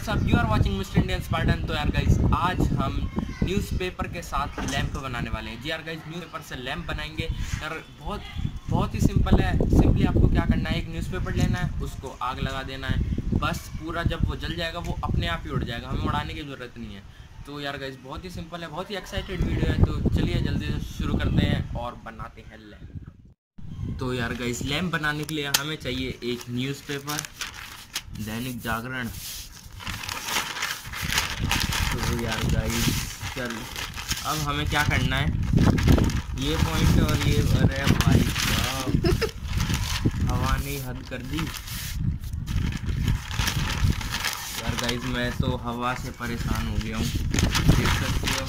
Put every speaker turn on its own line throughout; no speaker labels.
WhatsApp, you are watching mister Indian Spartan. तो यार guys, आज हम न्यूज़पेपर के साथ लैंप बनाने वाले हैं। जी यार गाइस, न्यूज़पेपर से लैंप बनाएंगे यार। बहुत ही सिंपल है। सिंपली आपको क्या करना है, एक न्यूज़पेपर लेना है, उसको आग लगा देना है। बस पूरा जब वो जल जाएगा वो अपने आप ही उड़ जाएगा, हमें उड़ाने की ज़रूरत नहीं है। तो यार गाइस, बहुत ही सिंपल है, बहुत ही एक्साइटेड वीडियो है। तो चलिए जल्दी से शुरू करते हैं और बनाते हैं लैंप। तो यार गाइस, लैंप बनाने के लिए हमें चाहिए एक न्यूज़पेपर, दैनिक जागरण। तो यार गाइस, चल अब हमें क्या करना है, ये पॉइंट और ये, अरे भाई साहब हवा ने हद कर दी यार गाइस। मैं तो हवा से परेशान हो गया हूँ, देख सकते हो।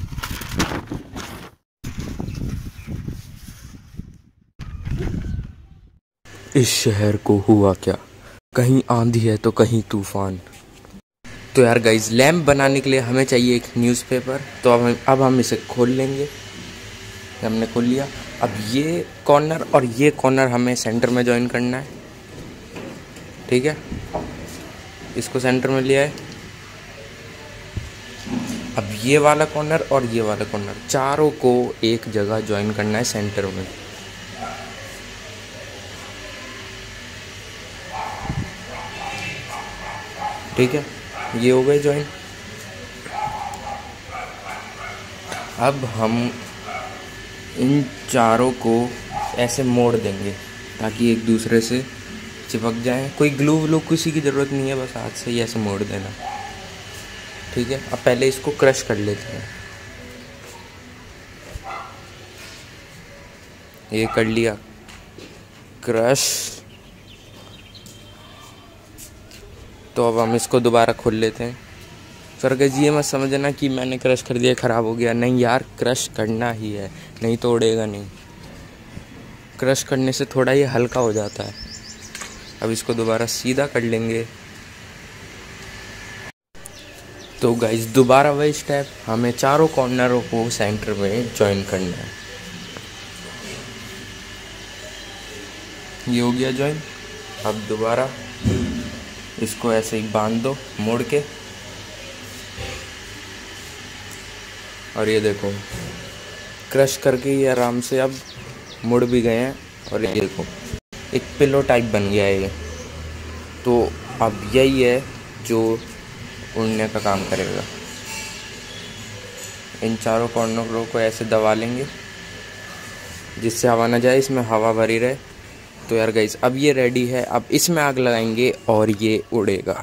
इस शहर को हुआ क्या, कहीं आंधी है तो कहीं तूफान। तो यार गाइज, लैंप बनाने के लिए हमें चाहिए एक न्यूज़पेपर। तो अब हम इसे खोल लेंगे। हमने खोल लिया। अब ये कॉर्नर और ये कॉर्नर हमें सेंटर में जॉइन करना है, ठीक है। इसको सेंटर में लिया है। अब ये वाला कॉर्नर और ये वाला कॉर्नर, चारों को एक जगह जॉइन करना है सेंटर में। ठीक है, ये हो गए जॉइन। अब हम इन चारों को ऐसे मोड़ देंगे ताकि एक दूसरे से चिपक जाएं। कोई ग्लू व्लू किसी की ज़रूरत नहीं है, बस हाथ से ही ऐसे मोड़ देना, ठीक है। अब पहले इसको क्रश कर लेते हैं। ये कर लिया क्रश। तो अब हम इसको दोबारा खोल लेते हैं। सर गाइस, ये मत समझना कि मैंने क्रश कर दिया ख़राब हो गया, नहीं यार, क्रश करना ही है, नहीं तो उड़ेगा नहीं। क्रश करने से थोड़ा ये हल्का हो जाता है। अब इसको दोबारा सीधा कर लेंगे। तो गाइस, दोबारा वही स्टेप, हमें चारों कॉर्नरों को सेंटर में जॉइन करना है। ये हो गया जॉइन। अब दोबारा इसको ऐसे ही बांध दो मोड़ के, और ये देखो क्रश करके ये आराम से अब मुड़ भी गए हैं। और ये देखो एक पिलो टाइप बन गया है ये। तो अब यही है जो उड़ने का काम करेगा। इन चारों कॉर्नरों को ऐसे दबा लेंगे जिससे हवा ना जाए, इसमें हवा भरी रहे। तो यार गाइस, अब ये रेडी है। अब इसमें आग लगाएंगे और ये उड़ेगा।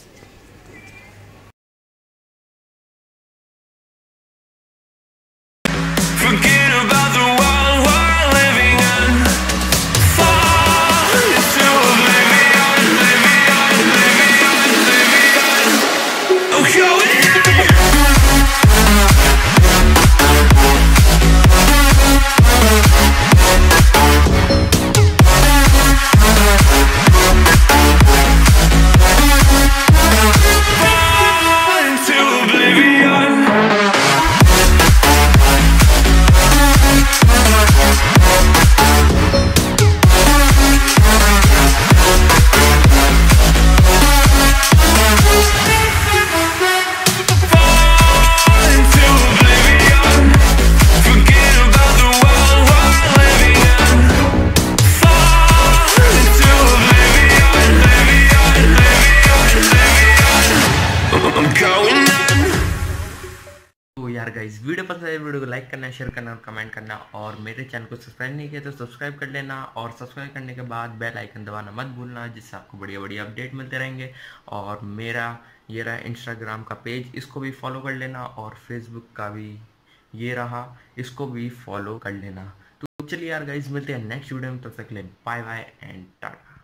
तो यार गाइस, वीडियो पसंद है, वीडियो को लाइक करना, शेयर करना और कमेंट करना। और मेरे चैनल को सब्सक्राइब नहीं किया तो सब्सक्राइब कर लेना। और सब्सक्राइब करने के बाद बेल आइकन दबाना मत भूलना, जिससे आपको बढ़िया बढ़िया अपडेट मिलते रहेंगे। और मेरा ये रहा इंस्टाग्राम का पेज, इसको भी फॉलो कर लेना। और फेसबुक का भी ये रहा, इसको भी फॉलो कर लेना। तो चलिए यार गाइस, मिलते हैं नेक्स्ट वीडियो में। तब तक के लिए बाय बाय एंड टाटा।